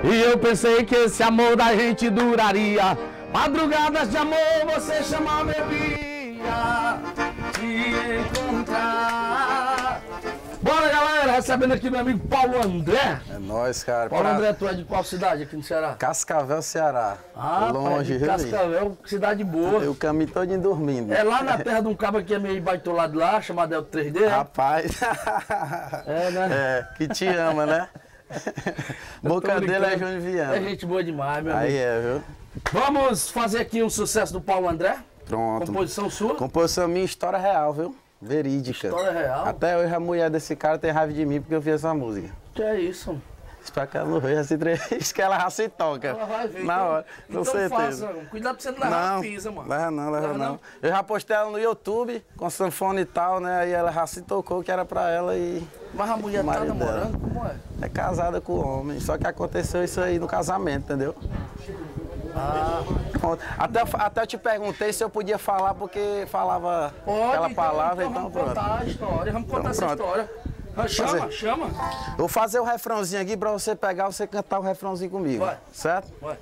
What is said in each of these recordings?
E eu pensei que esse amor da gente duraria. Madrugadas de amor, você chama bebia te encontrar. Bora, galera, recebendo aqui meu amigo Paulo André. É nóis, cara. Paulo André, tu é de qual cidade aqui no Ceará? Cascavel, Ceará. Ah, longe, pai, Cascavel, cidade boa. Eu caminho todinho dormindo. É lá na terra de um cabo que é meio baitolado lá, chamado El 3D, Rapaz. É, né? É, que te ama, né? Boca dele é Júnior Viana. É gente boa demais, meu Aí amigo. é, viu? Vamos fazer aqui um sucesso do Paulo André? Pronto. Composição sua? Composição minha, história real, viu? Verídica. História real? Até hoje a mulher desse cara tem raiva de mim porque eu fiz essa música. Que é isso? Espero que ela não veja essa entrevista, que ela já se toca. Ela vai ver. Na hora, com então certeza. faça, cuidado pra você não levar a pisa, mano. Leva não. Eu já postei ela no YouTube, com sanfona e tal, né? Aí ela já se tocou que era pra ela e... Mas a mulher tá namorando? Como é? É casada com o homem, só que aconteceu isso aí no casamento, entendeu? Ah. Até eu te perguntei se eu podia falar, porque falava aquela palavra, então pronto. Vamos contar a história, vamos contar essa história. Chama. Vou fazer o refrãozinho aqui pra você pegar, você cantar o refrãozinho comigo. Vai. Certo? Vai.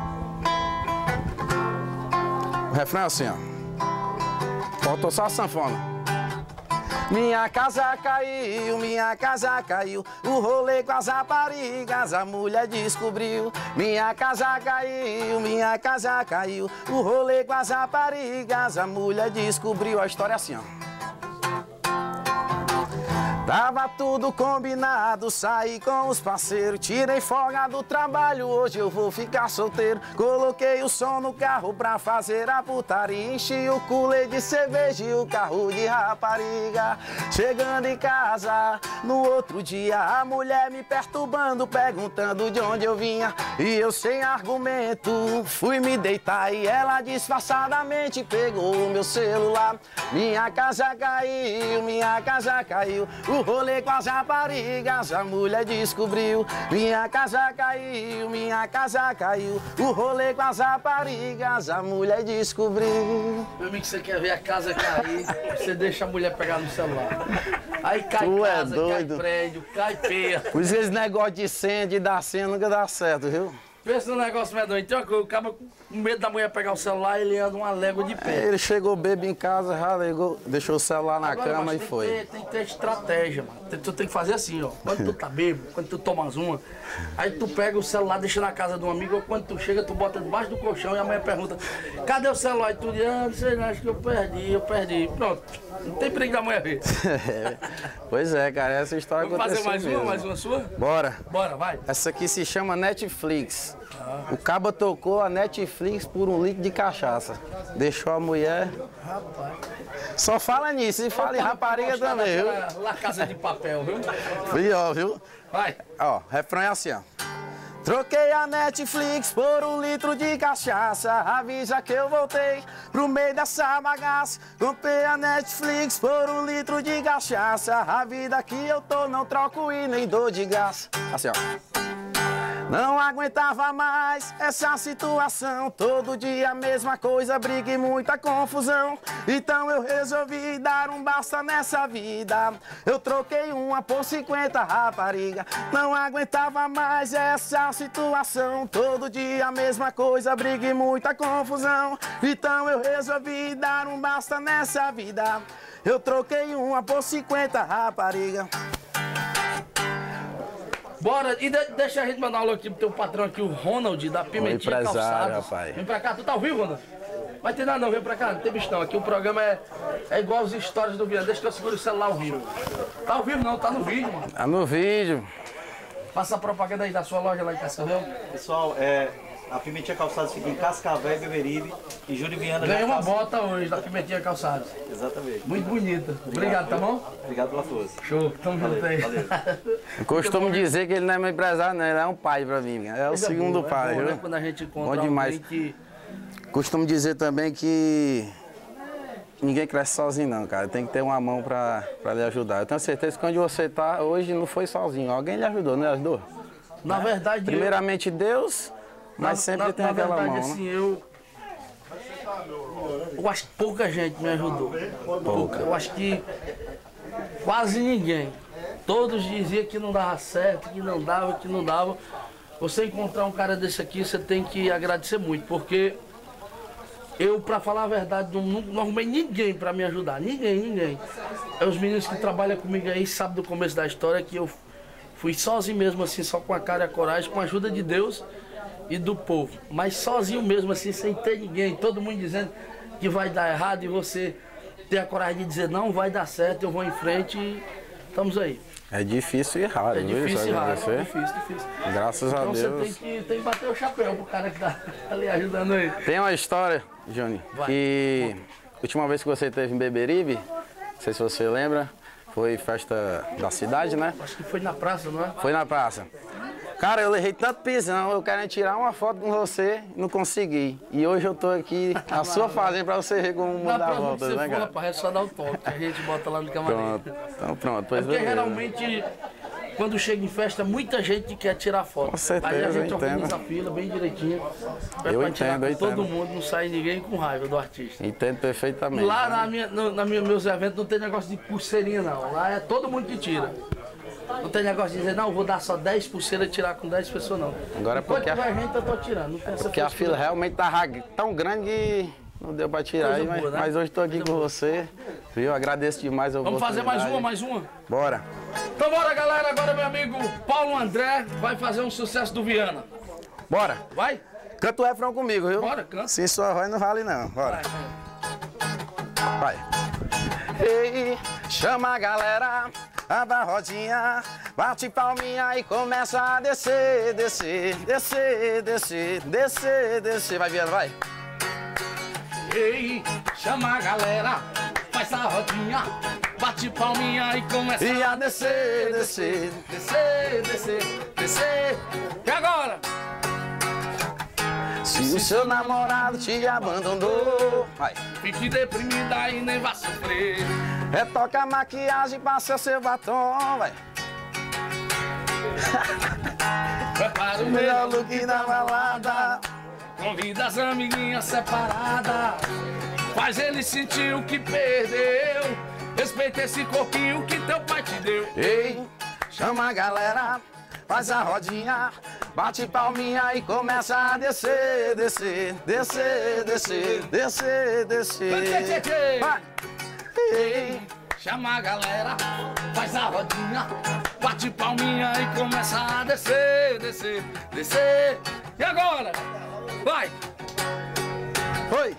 O refrão é assim, ó. Faltou só a sanfona. Minha casa caiu, o rolê com as raparigas, a mulher descobriu. Minha casa caiu, o rolê com as raparigas, a mulher descobriu. A história é assim, ó. Tava tudo combinado, saí com os parceiros, tirei folga do trabalho, hoje eu vou ficar solteiro. Coloquei o som no carro pra fazer a putaria, enchi o cooler de cerveja e o carro de rapariga. Chegando em casa, no outro dia, a mulher me perturbando, perguntando de onde eu vinha. E eu sem argumento, fui me deitar e ela disfarçadamente pegou o meu celular. Minha casa caiu, o rolê com as raparigas, a mulher descobriu. Minha casa caiu, o rolê com as raparigas, a mulher descobriu. Meu amigo, você quer ver a casa cair, você deixa a mulher pegar no celular. Aí cai casa, cai prédio, cai peia. Por isso que esse negócio de senha, de dar senha, nunca dá certo, viu? Pensa no negócio medonho. Então, o cara com medo da mulher pegar o celular, ele anda uma légua de pé. Ele chegou bêbado em casa, já ligou, deixou o celular na cama e foi. Tem que ter estratégia, mano. Tu tem que fazer assim, ó. Quando tu tá bêbado, quando tu toma uma, aí tu pega o celular, deixa na casa de um amigo, ou quando tu chega, tu bota debaixo do colchão e a mulher pergunta: cadê o celular? E tu diz: não sei não, acho que eu perdi. Pronto. Não tem perigo da mulher ver. Pois é, cara, essa história aconteceu. Vamos fazer mais uma sua? Bora. Bora, vai. Essa aqui se chama Netflix. O caba tocou a Netflix por 1 litro de cachaça. Deixou a mulher. Rapaz. Só fala nisso, e fala em rapariga também, viu? La Casa de Papel, viu? Viu? Vai. Ó, refrão é assim, ó. Troquei a Netflix por 1 litro de cachaça, avisa que eu voltei pro meio dessa bagaça. Comprei a Netflix por 1 litro de cachaça, a vida que eu tô não troco e nem dou de graça. Assim, ó. Não aguentava mais essa situação, todo dia a mesma coisa, briga e muita confusão. Então eu resolvi dar um basta nessa vida, eu troquei uma por 50 rapariga. Não aguentava mais essa situação, todo dia a mesma coisa, briga e muita confusão. Então eu resolvi dar um basta nessa vida, eu troquei uma por 50 rapariga. Bora, e deixa a gente mandar um alô aqui pro teu patrão aqui, o Ronald, da Pimentinha Calçados. Rapaz. Vem pra cá, tu tá ao vivo, Ronald? Vai ter nada não, vem pra cá, não tem bicho não. Aqui o programa é igual as histórias do Viana, deixa que eu seguro o celular ao vivo. Tá ao vivo não, tá no vídeo, mano. Tá no vídeo. Passa a propaganda aí da sua loja lá em Cascavel. Pessoal, a Pimentinha Calçados fica em Cascavel, Beberibe e Júlio Viana. Ganhei uma bota hoje da Pimentinha Calçados. Exatamente. Muito bonita. Obrigado, tá bom? Obrigado pela força. Show, tamo junto aí. Valeu. Eu costumo dizer que ele não é meu empresário, não, ele é um pai pra mim. É o segundo pai, viu? Né? Quando a gente encontra bom demais. que... Costumo dizer também que ninguém cresce sozinho não, cara. Tem que ter uma mão pra lhe ajudar. Eu tenho certeza que onde você tá hoje não foi sozinho. Alguém lhe ajudou, não lhe ajudou? Na verdade... Primeiramente Deus, mas sempre tem aquela mão, assim, né? Eu acho que pouca gente me ajudou. Pouca. Eu acho que quase ninguém. Todos diziam que não dava certo, que não dava. você encontrar um cara desse aqui, você tem que agradecer muito, porque eu, pra falar a verdade, não arrumei ninguém pra me ajudar, ninguém. É os meninos que trabalham comigo aí, sabem do começo da história que eu fui sozinho mesmo, assim, só com a cara e a coragem, com a ajuda de Deus e do povo. Mas sozinho mesmo, assim, sem ter ninguém, todo mundo dizendo que vai dar errado e você ter a coragem de dizer não, vai dar certo, eu vou em frente e estamos aí. É difícil e raro, É difícil e raro, difícil. Graças a Deus. Então você tem que bater o chapéu pro cara que tá ali ajudando aí. Tem uma história, Johnny, que a última vez que você esteve em Beberibe, não sei se você lembra, foi festa da cidade, né? Acho que foi na praça, não é? Foi na praça. Cara, eu levei tanto pisão, eu quero tirar uma foto com você, não consegui. E hoje eu tô aqui na sua fazenda pra você ver como mudar a volta, né, cara? Rapaz, é só dar o toque, a gente bota lá no camarim. Pronto, então pronto. Pois Porque beleza. geralmente, quando chega em festa, muita gente quer tirar foto. Com certeza, aí a gente eu organiza entendo. a fila bem direitinho. Eu pra tirar entendo, com todo entendo. mundo, não sai ninguém com raiva do artista. Entendo perfeitamente. Lá meus eventos não tem negócio de pulseirinha não, lá é todo mundo que tira. Não tem negócio de dizer, não, vou dar só 10 pulseiras e tirar com 10 pessoas, não. Agora é porque Enquanto tiver gente, eu tô tirando. Não tem essa Porque a frescura. fila realmente tava tão grande que não deu pra tirar, Coisa aí, boa, né? mas hoje tô aqui com você, viu? Agradeço demais a Vamos fazer oportunidade. mais uma? Bora. Então bora, galera. Agora meu amigo Paulo André vai fazer um sucesso do Viana. Bora. Vai? Canta o refrão comigo, viu? Bora, canta. Sim, sua voz não vale não. Bora. Vai. Ei, chama a galera, abre a rodinha, bate palminha e começa a descer, descer, descer, descer, descer, descer. Vai, Viana, vai. Ei, chama a galera, faz a rodinha, bate palminha e começa E a descer, descer. descer, descer, descer. E agora? Se o seu namorado te abandonou, vai. Fique deprimida e nem vá sofrer. Retoca a maquiagem, passa seu batom, vai. Prepara o Melhor melhor look da balada. convida as amiguinhas separadas. Faz ele sentir o que perdeu. Respeita esse corpinho que teu pai te deu. Ei, chama a galera, faz a rodinha, bate palminha e começa a descer, descer, descer, descer, descer, descer. Vai. Ei, Chama a galera, faz a rodinha, bate palminha e começa a descer, descer, descer. E agora? Vai! oi.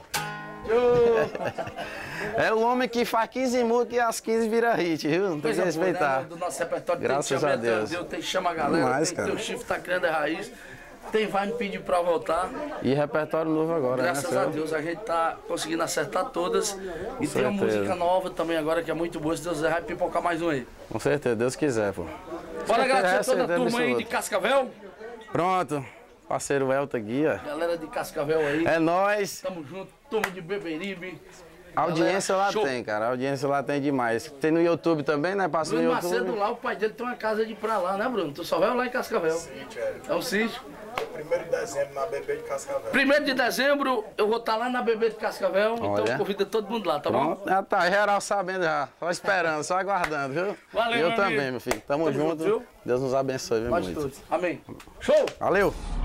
É o homem que faz 15 músicas e as 15 vira hit, viu? Não tem que Coisa boa, respeitar. né? Do nosso repertório Graças tem a Chama Deus. Tem Chama a Galera, Demais, tem cara. Teu Chifre Tá Criando a Raiz, tem Vai Me Pedir Pra Voltar. E repertório novo agora, Graças né, a seu? Deus a gente tá conseguindo acertar todas. E tem uma certeza. música nova também agora que é muito boa. Se Deus quiser, vai pipocar mais um aí. Com certeza, Deus quiser, pô. Bora agradecer a toda a Certeza turma aí de absoluta. Cascavel. Pronto, parceiro Elta Guia. Galera de Cascavel aí. É nóis. Tamo junto, turma de Beberibe. A audiência Galera, lá show. tem, cara. A audiência lá tem demais. Tem no YouTube também, né? Passa no Bruno YouTube. Macedo lá, o pai dele tem uma casa de pra lá, né, Bruno? Tu só vai lá em Cascavel. É um sítio. 1º de dezembro na BB de Cascavel. 1º de dezembro eu vou estar lá na BB de Cascavel, Olha. então convida todo mundo lá, tá bom? Pronto, já tá geral sabendo já. Só esperando, só aguardando, viu? Valeu, E eu meu também, amigo. meu filho. Tamo Tamo junto, junto. viu? Deus nos abençoe, viu, Nós muito. todos. Amém. Show! Valeu!